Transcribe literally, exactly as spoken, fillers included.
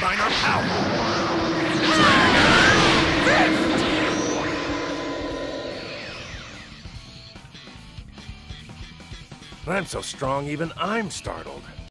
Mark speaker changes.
Speaker 1: combine our power. I'm so strong, even I'm startled.